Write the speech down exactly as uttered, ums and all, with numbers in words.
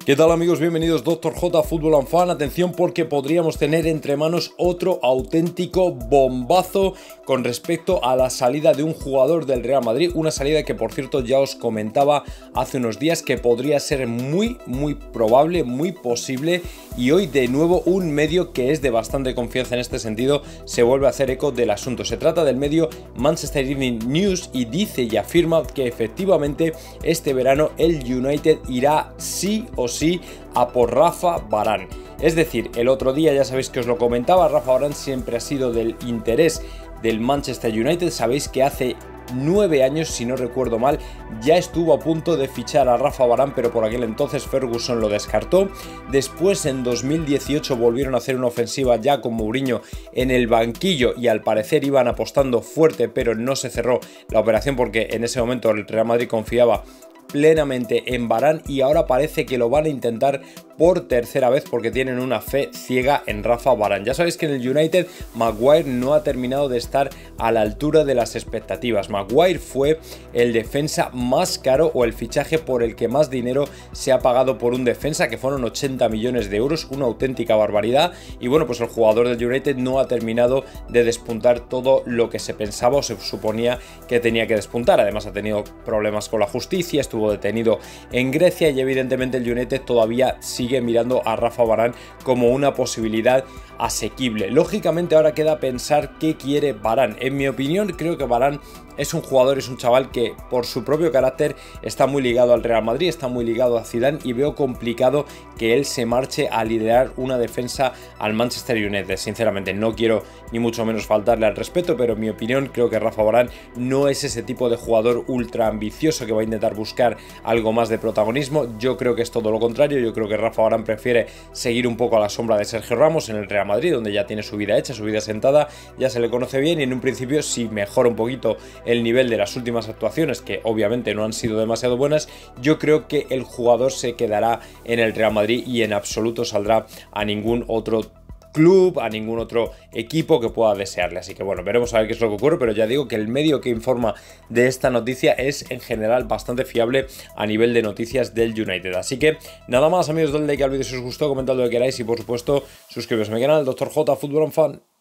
¿Qué tal, amigos? Bienvenidos Doctor J Fútbol and Fan. Atención, porque podríamos tener entre manos otro auténtico bombazo con respecto a la salida de un jugador del Real Madrid. Una salida que, por cierto, ya os comentaba hace unos días que podría ser muy, muy probable, muy posible. Y hoy de nuevo un medio que es de bastante confianza en este sentido se vuelve a hacer eco del asunto. Se trata del medio Manchester Evening News y dice y afirma que efectivamente este verano el United irá sí o sí a por Rafa Varane. Es decir, el otro día ya sabéis que os lo comentaba, Rafa Varane siempre ha sido del interés del Manchester United. Sabéis que hace nueve años, si no recuerdo mal, ya estuvo a punto de fichar a Rafa Varane, pero por aquel entonces Ferguson lo descartó. Después, en dos mil dieciocho, volvieron a hacer una ofensiva ya con Mourinho en el banquillo y al parecer iban apostando fuerte, pero no se cerró la operación porque en ese momento el Real Madrid confiaba plenamente en Varane y ahora parece que lo van a intentar por tercera vez porque tienen una fe ciega en Rafa Varane. Ya sabéis que en el United Maguire no ha terminado de estar a la altura de las expectativas. Maguire fue el defensa más caro o el fichaje por el que más dinero se ha pagado por un defensa, que fueron ochenta millones de euros, una auténtica barbaridad. Y bueno, pues el jugador del United no ha terminado de despuntar todo lo que se pensaba o se suponía que tenía que despuntar. Además ha tenido problemas con la justicia, estuvo detenido en Grecia y evidentemente el United todavía sigue sigue mirando a Rafa Varane como una posibilidad asequible. Lógicamente ahora queda pensar qué quiere Varane. En mi opinión, creo que Varane es un jugador, es un chaval que por su propio carácter está muy ligado al Real Madrid, está muy ligado a Zidane y veo complicado que él se marche a liderar una defensa al Manchester United. Sinceramente, no quiero ni mucho menos faltarle al respeto, pero en mi opinión creo que Rafa Varane no es ese tipo de jugador ultra ambicioso que va a intentar buscar algo más de protagonismo. Yo creo que es todo lo contrario. Yo creo que Rafa Varane prefiere seguir un poco a la sombra de Sergio Ramos en el Real Madrid, donde ya tiene su vida hecha, su vida sentada, ya se le conoce bien y en un principio, si mejora un poquito el nivel de las últimas actuaciones, que obviamente no han sido demasiado buenas, yo creo que el jugador se quedará en el Real Madrid y en absoluto saldrá a ningún otro club, a ningún otro equipo que pueda desearle. Así que bueno, veremos a ver qué es lo que ocurre, pero ya digo que el medio que informa de esta noticia es en general bastante fiable a nivel de noticias del United. Así que nada más, amigos, dadle like al vídeo si os gustó, comentad lo que queráis y por supuesto suscribiros a mi canal, Doctor J Fútbol and Fan.